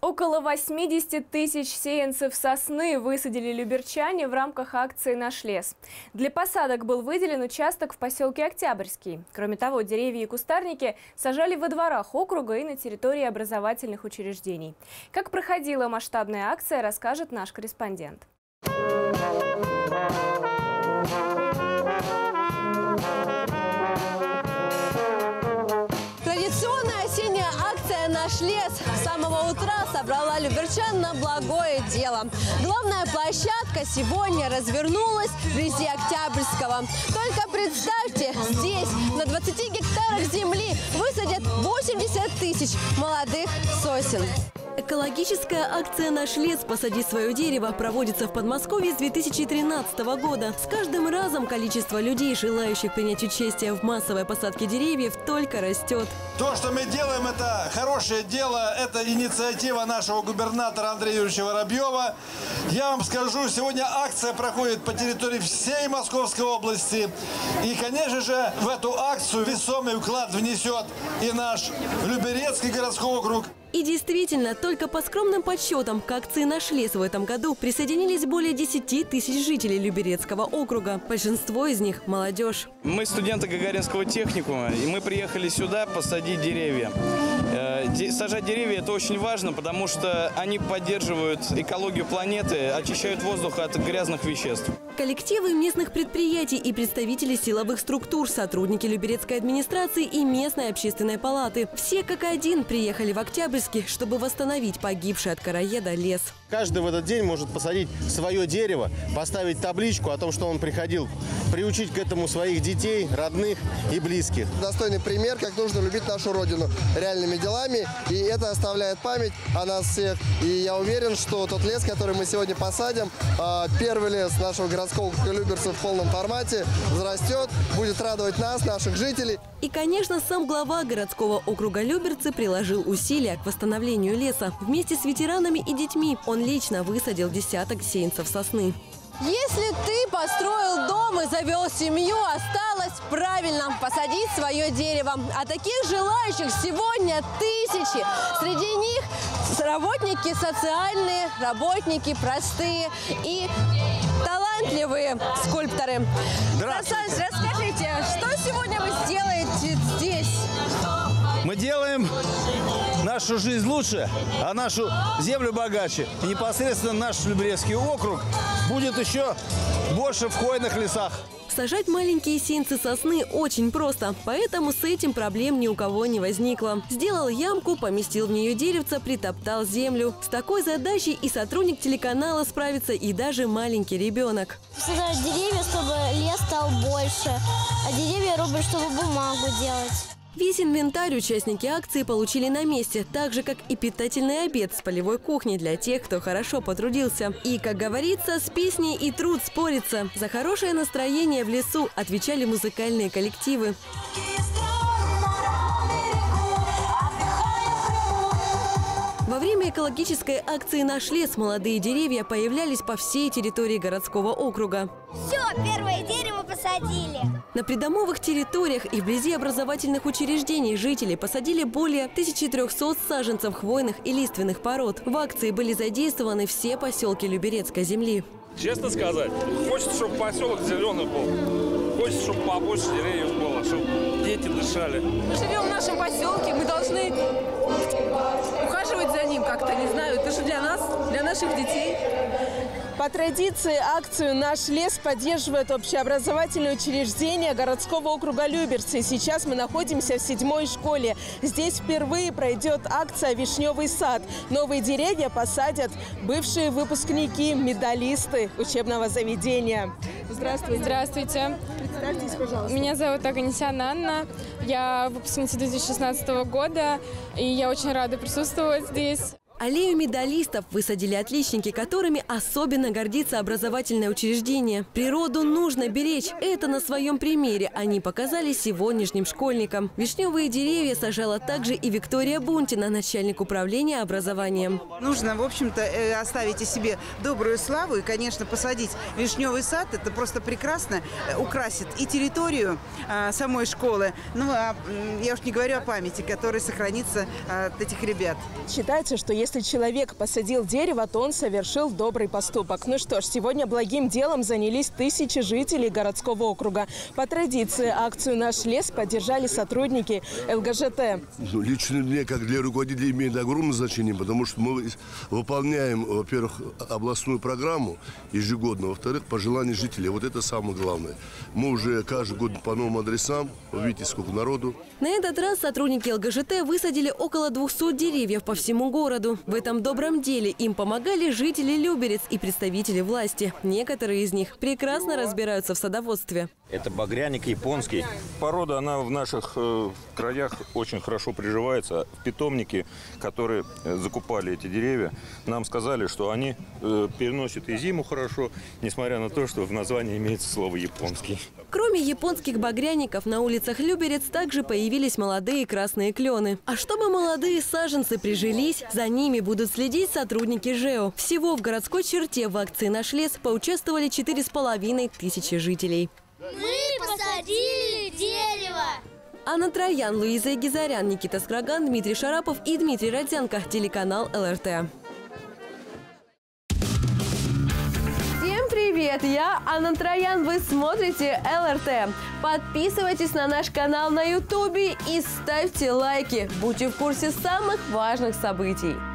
Около 80 тысяч сеянцев сосны высадили люберчане в рамках акции «Наш лес». Для посадок был выделен участок в поселке Октябрьский. Кроме того, деревья и кустарники сажали во дворах округа и на территории образовательных учреждений. Как проходила масштабная акция, расскажет наш корреспондент. Традиционная осенняя акция «Наш лес» с самого утра собрала люберчан на благое дело. Главная площадка сегодня развернулась вблизи Октябрьского. Только представьте, здесь на 20 гектарах земли высадят 80 тысяч молодых сосен. Экологическая акция «Наш лес. Посади свое дерево» проводится в Подмосковье с 2013 года. С каждым разом количество людей, желающих принять участие в массовой посадке деревьев, только растет. То, что мы делаем, это хорошее дело, это инициатива нашего губернатора Андрея Юрьевича Воробьева. Я вам скажу, сегодня акция проходит по территории всей Московской области. И, конечно же, в эту акцию весомый вклад внесет и наш Люберецкий городской округ. И действительно, только по скромным подсчетам к акции «Наш лес» в этом году присоединились более 10 тысяч жителей Люберецкого округа. Большинство из них – молодежь. Мы студенты Гагаринского техникума, и мы приехали сюда посадить деревья. Сажать деревья – это очень важно, потому что они поддерживают экологию планеты, очищают воздух от грязных веществ. Коллективы местных предприятий и представители силовых структур, сотрудники Люберецкой администрации и местной общественной палаты. Все как один приехали в Октябрьский, чтобы восстановить погибший от короеда лес. Каждый в этот день может посадить свое дерево, поставить табличку о том, что он приходил, приучить к этому своих детей, родных и близких. Достойный пример, как нужно любить нашу Родину реальными делами. И это оставляет память о нас всех. И я уверен, что тот лес, который мы сегодня посадим, первый лес нашего городского округа Люберцы в полном формате, взрастет, будет радовать нас, наших жителей. И, конечно, сам глава городского округа Люберцы приложил усилия к восстановлению леса. Вместе с ветеранами и детьми он лично высадил десяток сеянцев сосны. Если ты построил дом и завел семью, осталось правильно посадить свое дерево. А таких желающих сегодня тысячи. Среди них работники социальные, работники простые и талантливые скульпторы. Здравствуйте. Расскажите, что сегодня вы сделаете здесь? Мы делаем нашу жизнь лучше, а нашу землю богаче. И непосредственно наш Люберецкий округ будет еще больше в хвойных лесах. Сажать маленькие сеянцы сосны очень просто, поэтому с этим проблем ни у кого не возникло. Сделал ямку, поместил в нее деревца, притоптал землю. С такой задачей и сотрудник телеканала справится, и даже маленький ребенок. Сажать деревья, чтобы лес стал больше, а деревья рубят, чтобы бумагу делать. Весь инвентарь участники акции получили на месте, так же, как и питательный обед с полевой кухни для тех, кто хорошо потрудился. И, как говорится, с песней и труд спорится. За хорошее настроение в лесу отвечали музыкальные коллективы. Во время экологической акции «Наш лес» молодые деревья появлялись по всей территории городского округа. Все, первое дерево посадили. На придомовых территориях и вблизи образовательных учреждений жители посадили более 1300 саженцев хвойных и лиственных пород. В акции были задействованы все поселки Люберецкой земли. Честно сказать, хочется, чтобы поселок зеленый был. Хочется, чтобы побольше деревьев было, чтобы дети дышали. Мы живем в нашем поселке, мы должны ухаживать за ним как-то, не знаю, это же для нас, для наших детей. По традиции акцию «Наш лес» поддерживает общеобразовательное учреждение городского округа Люберцы. Сейчас мы находимся в 7-й школе. Здесь впервые пройдет акция «Вишневый сад». Новые деревья посадят бывшие выпускники, медалисты учебного заведения. Здравствуйте. Здравствуйте. Представьтесь, пожалуйста. Меня зовут Аганесян Анна. Я выпускница 2016 года, и я очень рада присутствовать здесь. Аллею медалистов высадили отличники, которыми особенно гордится образовательное учреждение. Природу нужно беречь. Это на своем примере они показали сегодняшним школьникам. Вишневые деревья сажала также и Виктория Бунтина, начальник управления образованием. Нужно, в общем-то, оставить о себе добрую славу и, конечно, посадить вишневый сад. Это просто прекрасно украсит и территорию самой школы. Ну, а я уж не говорю о памяти, которая сохранится от этих ребят. Считается, что если если человек посадил дерево, то он совершил добрый поступок. Ну что ж, сегодня благим делом занялись тысячи жителей городского округа. По традиции акцию «Наш лес» поддержали сотрудники ЛГЖТ. Лично мне, как для руководителя, имеет огромное значение, потому что мы выполняем, во-первых, областную программу ежегодно, во-вторых, пожелания жителей. Вот это самое главное. Мы уже каждый год по новым адресам, видите, сколько народу. На этот раз сотрудники ЛГЖТ высадили около 200 деревьев по всему городу. В этом добром деле им помогали жители Люберец и представители власти. Некоторые из них прекрасно разбираются в садоводстве. Это багряник японский. Порода, она в наших краях очень хорошо приживается. В питомнике, которые закупали эти деревья, нам сказали, что они переносят и зиму хорошо, несмотря на то, что в названии имеется слово «японский». Кроме японских багряников, на улицах Люберец также появились молодые красные клены. А чтобы молодые саженцы прижились, за ними будут следить сотрудники ЖЭО. Всего в городской черте в акции «Наш лес» поучаствовали 4500 жителей. Мы посадили дерево! Анна Троян, Луиза Егизарян, Никита Скраган, Дмитрий Шарапов и Дмитрий Родзянко. Телеканал ЛРТ. Всем привет! Я Анна Троян. Вы смотрите ЛРТ. Подписывайтесь на наш канал на Ютубе и ставьте лайки. Будьте в курсе самых важных событий.